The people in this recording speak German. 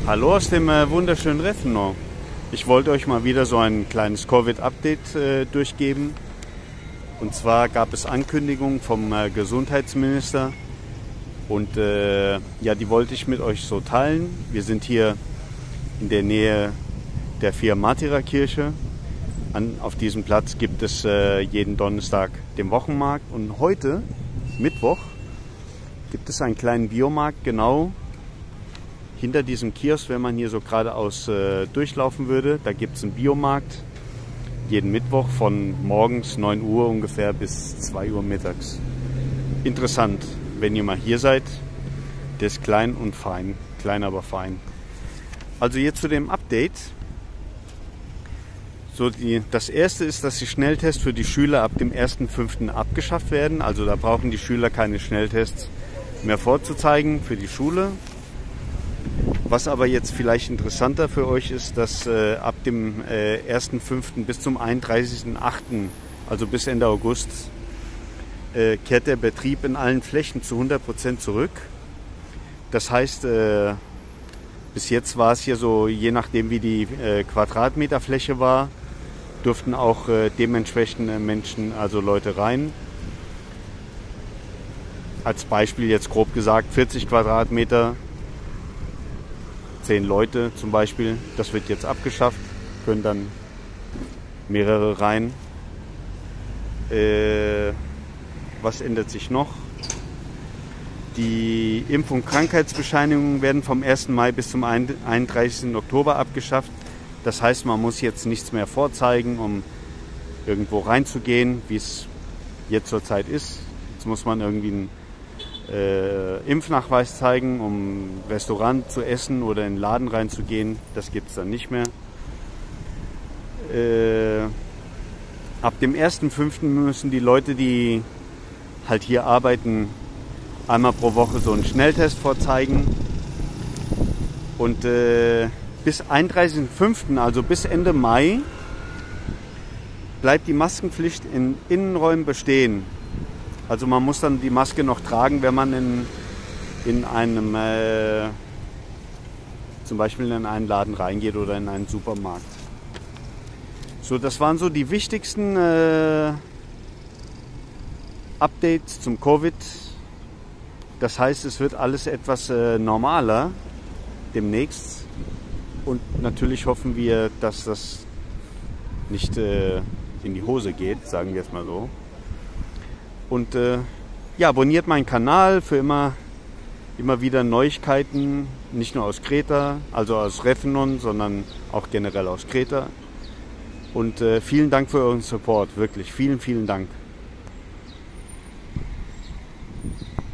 Hallo aus dem wunderschönen Rethenow. Ich wollte euch mal wieder so ein kleines Covid-Update durchgeben. Und zwar gab es Ankündigungen vom Gesundheitsminister und ja, die wollte ich mit euch so teilen. Wir sind hier in der Nähe der Vier-Martyrer-Kirche. Auf diesem Platz gibt es jeden Donnerstag den Wochenmarkt und heute, Mittwoch, gibt es einen kleinen Biomarkt genau hinter diesem Kiosk, wenn man hier so geradeaus durchlaufen würde. Da gibt es einen Biomarkt jeden Mittwoch von morgens 9 Uhr ungefähr bis 2 Uhr mittags. Interessant, wenn ihr mal hier seid. Der ist klein und fein, klein aber fein. Also jetzt zu dem Update. Das erste ist, dass die Schnelltests für die Schüler ab dem 1.5. abgeschafft werden. Also da brauchen die Schüler keine Schnelltests mehr vorzuzeigen für die Schule. Was aber jetzt vielleicht interessanter für euch ist, dass ab dem 1.5. bis zum 31.8., also bis Ende August, kehrt der Betrieb in allen Flächen zu 100% zurück. Das heißt, bis jetzt war es hier so, je nachdem wie die Quadratmeterfläche war, durften auch dementsprechend Menschen, also Leute rein. Als Beispiel jetzt grob gesagt 40 Quadratmeter, 10 Leute zum Beispiel, das wird jetzt abgeschafft, können dann mehrere rein. Was ändert sich noch? Die Impf- und Krankheitsbescheinigungen werden vom 1. Mai bis zum 31. Oktober abgeschafft. Das heißt, man muss jetzt nichts mehr vorzeigen, um irgendwo reinzugehen, wie es jetzt zurzeit ist. Jetzt muss man irgendwie einen Impfnachweis zeigen, um im Restaurant zu essen oder in den Laden reinzugehen. Das gibt es dann nicht mehr. Ab dem 1.5. müssen die Leute, die halt hier arbeiten, einmal pro Woche so einen Schnelltest vorzeigen. Und bis 31.5., also bis Ende Mai, bleibt die Maskenpflicht in Innenräumen bestehen. Also man muss dann die Maske noch tragen, wenn man in einem, zum Beispiel in einen Laden reingeht oder in einen Supermarkt. So, das waren so die wichtigsten Updates zum Covid. Das heißt, es wird alles etwas normaler demnächst. Und natürlich hoffen wir, dass das nicht in die Hose geht, sagen wir es mal so. Und ja, abonniert meinen Kanal für immer wieder Neuigkeiten, nicht nur aus Kreta, also aus Rethenow, sondern auch generell aus Kreta. Und vielen Dank für euren Support, wirklich vielen, vielen Dank.